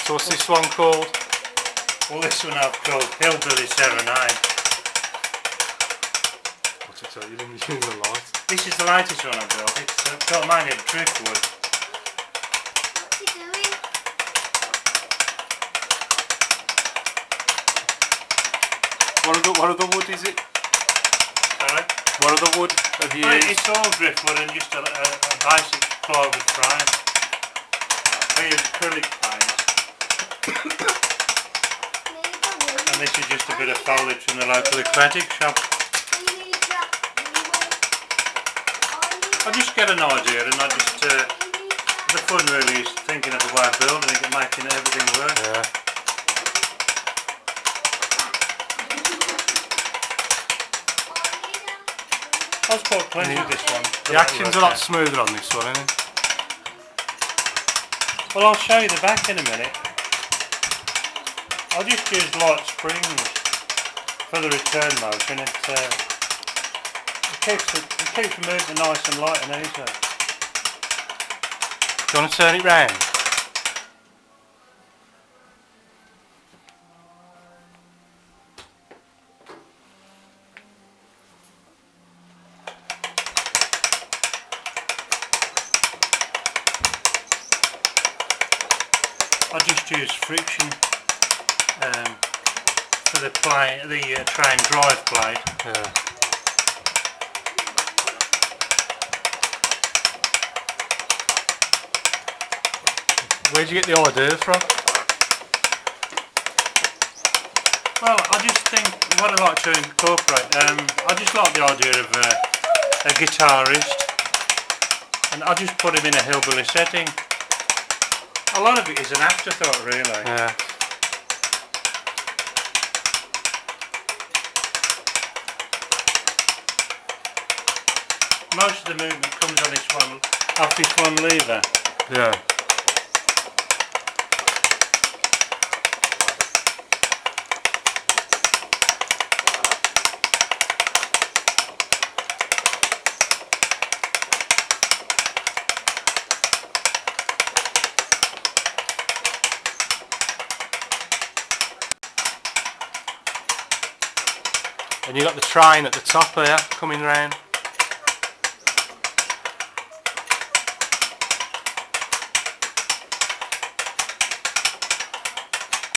So what's this one called? Well, this one I've called Hillbilly Serenade. What's it tell you? Didn't use the light. This is the latest one I built. It's got mine in driftwood. What's he doing? What other wood is it? Sorry? What other wood have you Well, used? it's all driftwood and just a basic plywood frame. I use acrylic paint. And this is just a bit of foliage from the local aquatic shop. I just get an idea and I just, the fun really is thinking of a way of building it and making everything work. Yeah. I was quite pleased with this one. The action's a lot smoother on this one, isn't it? Well, I'll show you the back in a minute. I just use light springs for the return motion. It keeps the movement nice and light and easy. Do you want to turn it round? I just use friction for the train drive plate. Yeah. Where'd you get the idea from? Well, I just think what I like to incorporate, I just like the idea of a guitarist, and I just put him in a hillbilly setting. A lot of it is an afterthought, really. Yeah. Most of the movement comes on this one, off this one lever. Yeah. And you got the train at the top here coming round.